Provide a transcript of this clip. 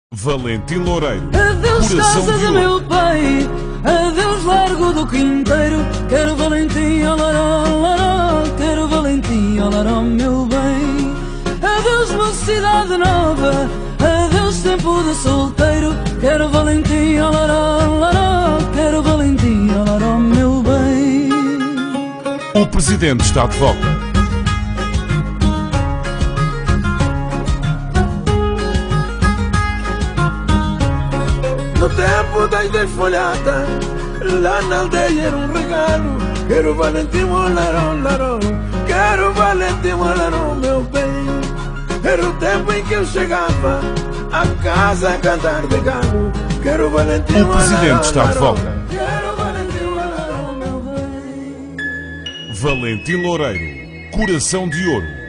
Valentim Loureiro. Adeus Coração casa de de ouro. meu pai, adeus largo do Quinteiro. Quero Valentim, alaró, alaró. Quero Valentim, alaró, meu bem. Adeus mocidade nova, adeus tempo de solteiro. Quero Valentim, alaró, alaró. Quero Valentim, alaró, meu bem. O Presidente está de volta. No tempo das desfolhadas, lá na aldeia era um regalo. Quero Valentim, larão, larão. Quero Valentim, larão, meu bem. Era o tempo em que eu chegava a casa a cantar de galo. Quero Valentim, O Presidente está de volta. Quero Valentim, larão, meu bem. Valentim Loureiro. Coração de ouro.